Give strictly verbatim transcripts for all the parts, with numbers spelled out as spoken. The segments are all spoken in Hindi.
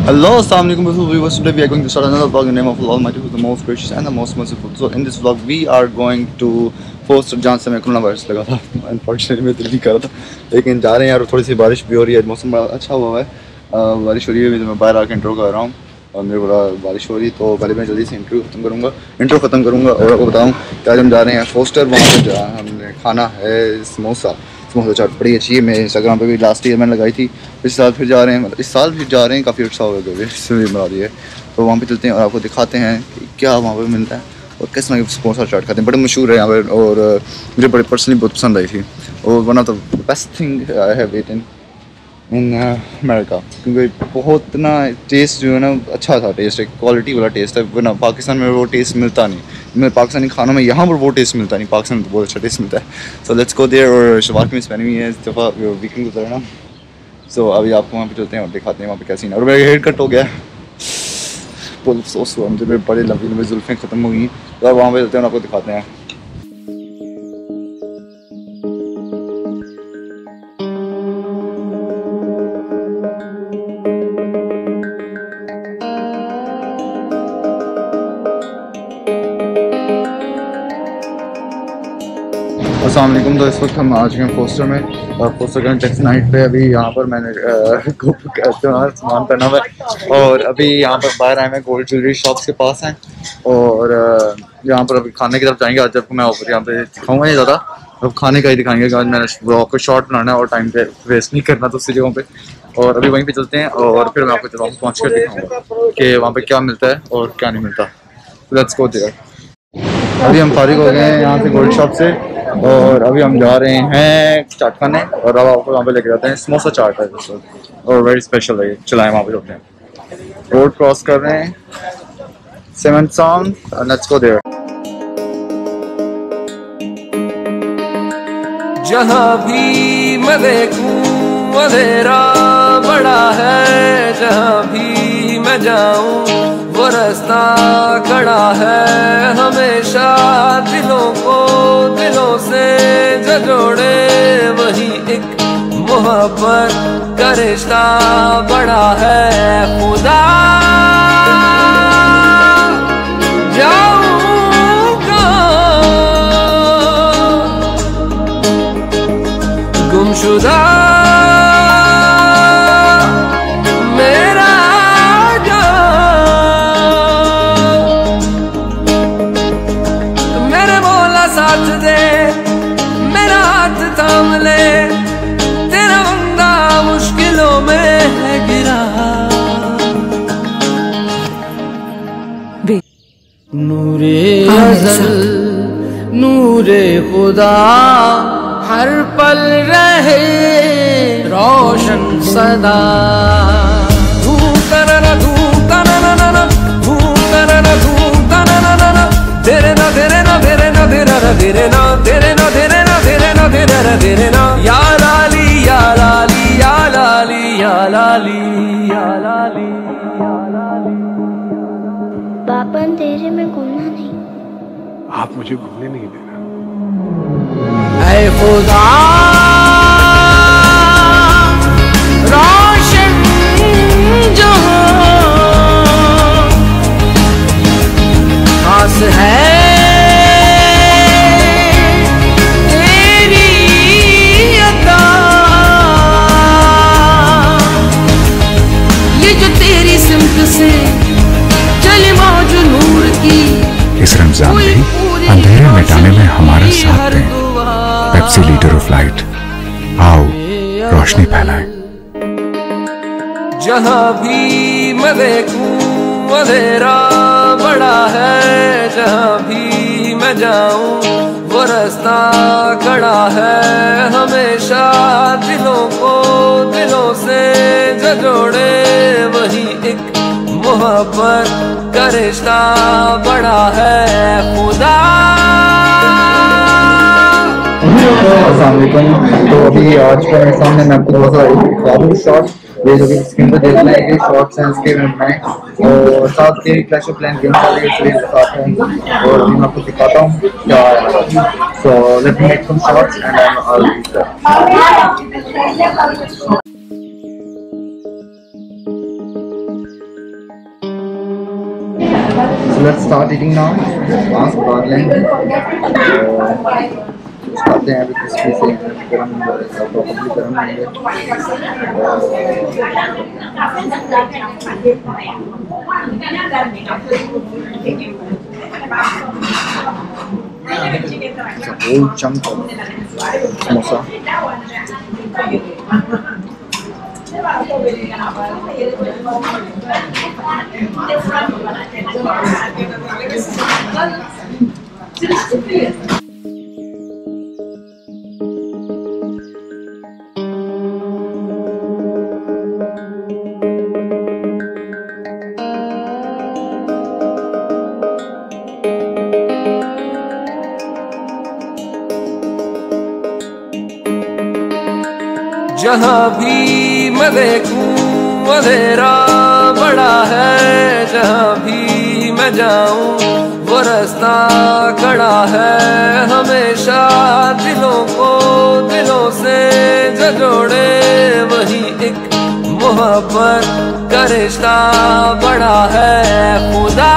Hello, assalamu alaikum beautiful viewers. Today we are going to start another vlog in the name of Allah Almighty, who is the most gracious and the most merciful. So in this vlog we are going to post जहाँ से मैं कोरोना वायरस लगा था, अनफॉर्चुनेटली मैं दिल नहीं कर रहा था, लेकिन जा रहे हैं यार। थोड़ी सी बारिश भी हो रही है, मौसम बड़ा अच्छा हुआ है, बारिश हो रही है। मैं बाहर आकर इंट्रो कर रहा हूँ और मेरे बड़ा बारिश हो रही है, तो पहले मैं जल्दी से इंटरव्यू खत्म करूँगा इंट्रो ख़त्म करूँगा और आपको बताऊँ कि आज हम जा रहे हैं फोस्टर। वहाँ पर जा हमने खाना है समोसा समोसा चाट, बड़ी अच्छी है। मैं इंस्टाग्राम पे भी लास्ट ईयर मैंने लगाई थी, इस साल फिर जा रहे हैं, मतलब इस साल फिर जा रहे हैं, काफ़ी अच्छा हो गया इसलिए बना रही है। तो वहाँ पे चलते हैं और आपको दिखाते हैं कि क्या वहाँ पर मिलता है और किस तरह की समोसा चाट खाते हैं। बड़े मशहूर है यहाँ पर और मुझे बड़े पर्सनली बहुत पसंद आई थी और one of the best thing I have eaten in America, क्योंकि बहुत ना टेस्ट जो है ना अच्छा था, टेस्ट एक क्वालिटी वाला टेस्ट है, वरना पाकिस्तान में वो टेस्ट मिलता नहीं। मैं पाकिस्तानी खानों में यहाँ पर वो टेस्ट मिलता नहीं, पाकिस्तान में तो बहुत अच्छा टेस्ट मिलता है। So let's go there. और शवाक में पहनी हुई है इस दफ़ा वीकेंड गुजरा ना, सो so, अभी आपको वहाँ पे चलते हैं और दिखाते हैं वहाँ पे क्या सीन है। और मेरा हेयर कट हो गया, बहुत अफसोस हुआ मुझे, मेरे बड़े लंबी लंबी जुल्फ़ें ख़त्म हो गई, तो अब वहाँ पे चलते हैं और आपको दिखाते हैं। अस्सलाम वालेकुम। तो इस वक्त हम आ चुके हैं फोस्टर में, फोस्टर का टैक्सी नाइट पे। अभी यहाँ पर मैंने सामान पहना हुआ है और अभी यहाँ पर बाहर आए हैं, गोल्ड ज्वेलरी शॉप्स के पास हैं और यहाँ पर अभी खाने की तरफ जाएंगे। आज जब मैं ऊपर यहाँ पे दिखाऊंगा नहीं ज़्यादा, अब खाने का ही दिखाएंगे। आज मैंने ब्लॉग को शॉर्ट बनाना है और टाइम पे वेस्ट नहीं करना दूसरी जगहों पे। और अभी वहीं पे चलते हैं और फिर मैं आपको जब पहुँच कर दिखाऊँगा कि वहाँ पर क्या मिलता है और क्या नहीं मिलता। Let's go there. अभी हम फारिग हो गए हैं यहाँ से गोल्ड शॉप से और अभी हम जा रहे हैं चाट खाने और अब आपको वहाँ पे लेके जाते हैं। समोसा चाट है और वेरी स्पेशल है, चलाएं वहाँ पे होते हैं। रोड क्रॉस कर रहे हैं seven song, let's go there. जहाँ भी मैं देखूं अंधेरा बड़ा है, जहाँ भी मैं जाऊं वो रास्ता खड़ा है। हमेशा दिलों को दिलों से जो जोड़े वही एक मोहब्बत का रिश्ता बड़ा है। खुदा जाऊंगा गुमशुदा नूरे अज़ल नूरे खुदा हर पल रहे रोशन सदा। धूम तरना धूम तरना ना धूम तरना धूम तरना ना तेरे ना तेरे ना तेरे ना तेरे ना तेरे ना तेरे ना तेरे ना तेरे ना तेरे ना तेरे ना या लाली या लाली या लाली या लाली या लाली। पापा अंधेरे में घूमना नहीं, आप मुझे घूमने नहीं देना। ऐ खुदा रोशन जहां खास है तेरी अता, ये जो तेरी सिमत से इस रमजान में अंधेरे मिटाने में हमारा साथ दें। पेप्सी लीडर ऑफ लाइट, आओ रोशनी फैलाएं। जहाँ भी मैं देखूं अंधेरा बड़ा है, जहाँ भी मैं जाऊं वो रास्ता खड़ा है। हमेशा दिलों को दिलों से जो जोड़े वही एक मोहब्बत का रिश्ता बड़ा है। खुदा तो अभी आज का मेरे सामने मैं आपको थोड़ा सा दिखा दूँ शॉर्ट्स, ये जो कि स्क्रीन पर देखना है कि शॉर्ट्स हैं इसके में और साथ के क्लैश ऑफ क्लैंस गेम वाले इसलिए दिखाता हूँ और अभी मैं आपको दिखाता हूँ क्या है। So let me make some shorts and I will use that. So let's start eating now. Mask garland. खाते हैं अभी क्रिस्पी से गरम प्रॉपर्ली गरम होंगे। It's a whole chunk of samosa. जहाँ भी मैं देखूं अंधेरा बड़ा है, जहाँ भी मैं जाऊं वो रास्ता खड़ा है। हमेशा दिलों को दिलों से जो जोड़े वही एक मोहब्बत का रिश्ता बड़ा है। खुदा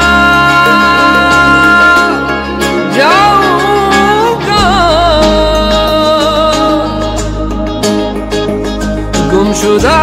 गुमशुदा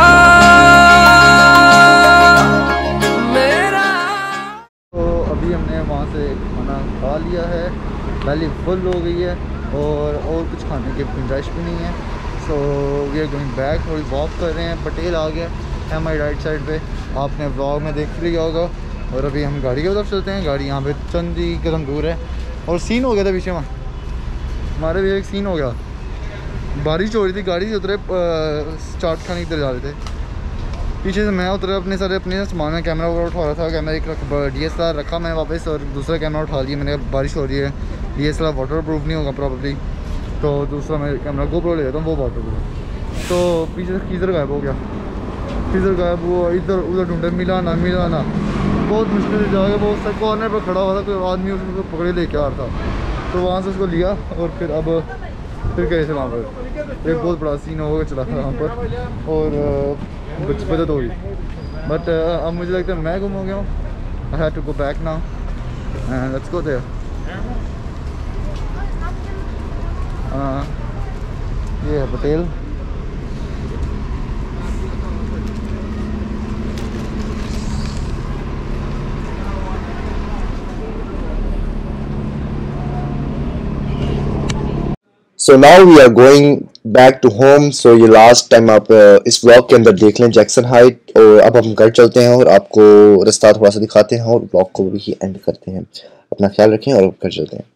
मेरा। तो अभी हमने वहाँ से खाना खा लिया है, बैली फुल हो गई है और और कुछ खाने की गुंजाइश भी नहीं है। So we are going back, थोड़ी वॉक कर रहे हैं। पटेल आ गया है हमारी राइट साइड पे, आपने व्लॉग में देख लिया होगा। और अभी हम गाड़ी की तरफ चलते हैं। गाड़ी यहाँ पे चंद ही कदम दूर है। और सीन हो गया था पीछे वहाँ, हमारे भी एक सीन हो गया। बारिश हो रही थी, गाड़ी से उतरे चाट खाने की तरफ जा रहे थे। पीछे से मैं उतरा, अपने सारे अपने सामान में कैमरा वगैरह उठा रहा था। कैमरा एक डी एस एल आर रखा मैं वापस, और दूसरा कैमरा उठा लिया मैंने। बारिश हो रही है, D S L R waterproof नहीं होगा प्रॉब्लली, तो दूसरा मैं कैमरा गोप्रो ले जाता हूँ, वो वाटर प्रूफ। तो पीछे से कीजर गायब हो गया, कीजर गायब हुआ, इधर उधर ढूंढे, मिला ना मिला ना। बहुत मुश्किल से जाके वो उसका कॉर्नर पर खड़ा हुआ था, कोई आदमी उसको पकड़े लेके आ रहा था। तो वहाँ से उसको लिया और फिर अब फिर गए थे वहाँ पर। एक बहुत बड़ा सीन हो गया चला था वहाँ पर, और बचत हो गई। बट अब मुझे लगता है मैं गुम हो गया हूँ। I have to go back now and let's go there. ये है Patel. So now we are going back to home. So ये last time आप इस vlog के अंदर देख लें जैक्सन हाइट, और अब हम घर चलते हैं और आपको रास्ता थोड़ा सा दिखाते हैं और vlog को भी एंड करते हैं। अपना ख्याल रखें और घर चलते हैं।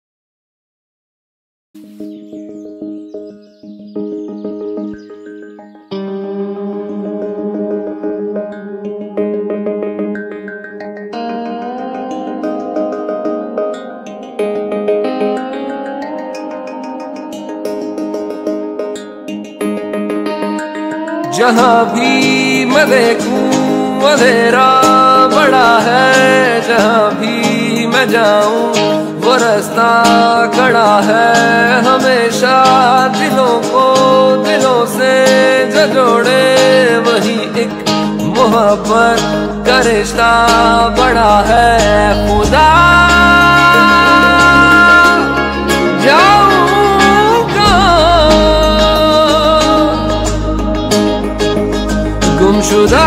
जहाँ भी मैं देखूं अंधेरा बड़ा है, जहाँ भी मैं जाऊं वो रास्ता खड़ा है। हमेशा दिलों को दिलों से जो जोड़े वही एक मोहब्बत का रिश्ता बड़ा है। खुदा गुमशुदा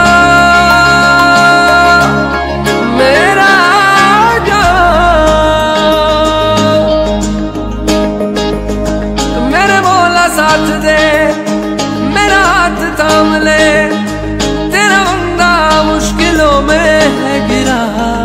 मेरा जान, मेरे मौला साथ दे, मेरा हाथ थाम ले, तेरा बंदा मुश्किलों में है गिरा।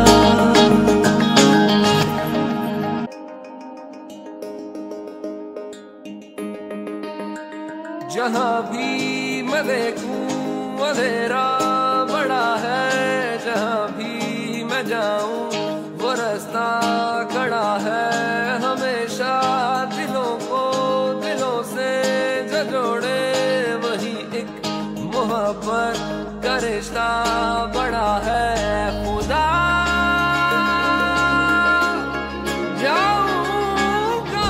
जहाँ भी मैं देखूं अंधेरा बड़ा है, जहाँ भी मैं जाऊं वो रास्ता खड़ा है। हमेशा दिलों को दिलों से जो जोड़े वही एक मोहब्बत का रिश्ता बड़ा है। खुदा जाऊंगा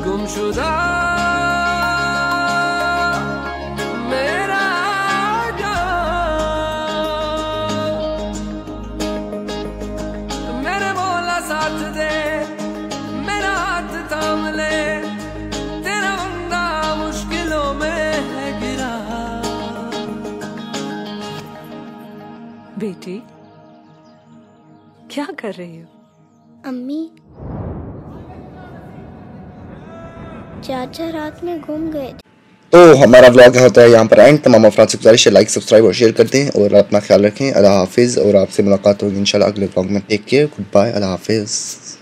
गुमशुदा मेरा जान। बेटी क्या कर रही हो? अम्मी, चाचा रात में गुम गए थे। तो हमारा व्लॉग होता है यहाँ पर एंड। तमाम अफराद से गुजारिश है लाइक सब्सक्राइब और शेयर कर दें और अपना ख्याल रखें। अल्लाह हाफिज़ और आपसे मुलाकात होगी इंशाल्लाह अगले व्लॉग में। टेक केयर, गुड बाय, अल्लाह हाफिज़।